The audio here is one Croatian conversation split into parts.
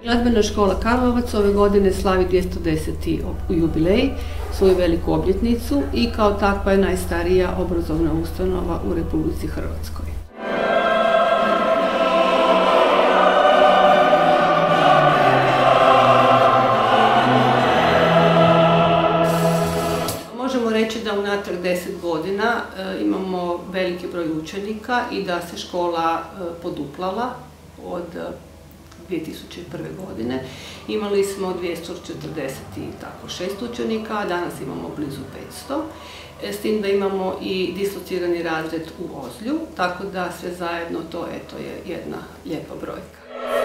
Glazbena škola Karlovac ove godine slavi 210. jubilej, svoju veliku obljetnicu i kao takva je najstarija obrazovna ustanova u Republici Hrvatskoj. Možemo reći da unatrag 10 godina imamo veliki broj učenika i da se škola poduplala od 2001. godine. Imali smo 246 učenika, a danas imamo blizu 500. S tim da imamo i dislocirani razred u Ozlju, tako da sve zajedno to je jedna lijepa brojka.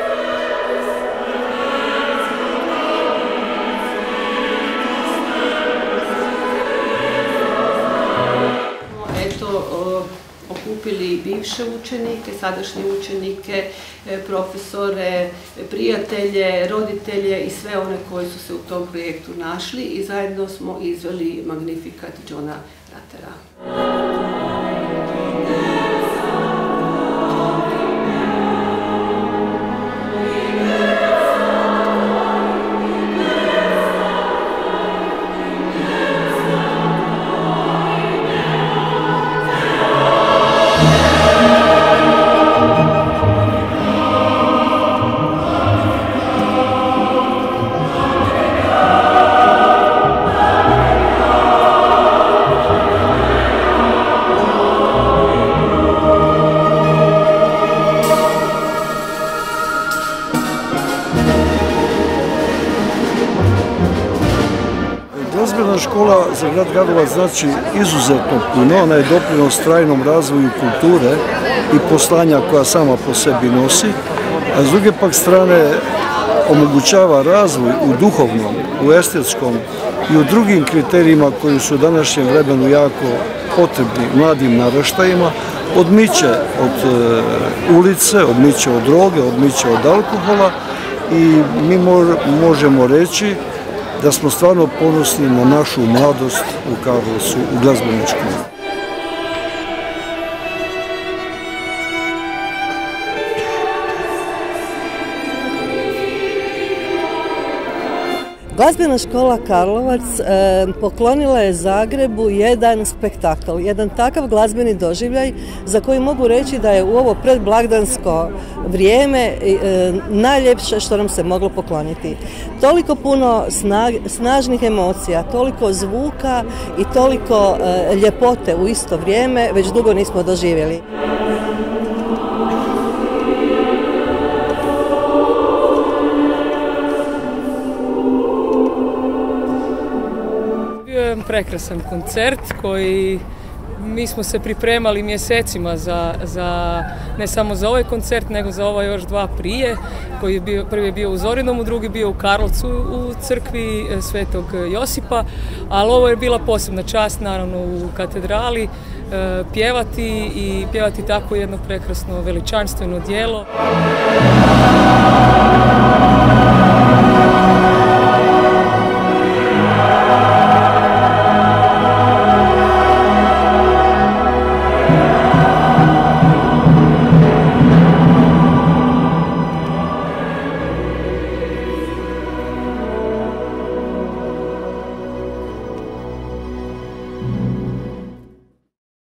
Okupili bivše učenike, sadašnje učenike, profesore, prijatelje, roditelje i sve one koji su se u tom projektu našli i zajedno smo izveli Magnificat Johna Ruttera. Glazbena škola za grad Karlovac znači izuzetno puno, ona je doprinos trajnom razvoju kulture i poslanja koja sama po sebi nosi, a s druge pak strane omogućava razvoj u duhovnom, u estetskom i u drugim kriterijima koji su u današnjem vremenu jako potrebni mladim naraštajima, odmiče od ulice, odmiče od droge, odmiče od alkohola i mi možemo reći da smo stvarno ponosni na našu mladost u Karlovcu, u glazbenoj školi. Glazbena škola Karlovac poklonila je Zagrebu jedan spektakl, jedan takav glazbeni doživljaj za koji mogu reći da je u ovo predblagdansko vrijeme najljepše što nam se moglo pokloniti. Toliko puno snažnih emocija, toliko zvuka i toliko ljepote u isto vrijeme već dugo nismo doživjeli. Prekrasan koncert koji mi smo se pripremali mjesecima ne samo za ovaj koncert nego za ova još dva prije, koji je prvi je bio u Zorinom, drugi bio u Karlovcu u crkvi Svetog Josipa, ali ovo je bila posebna čast naravno u katedrali pjevati tako jedno prekrasno veličanstveno djelo.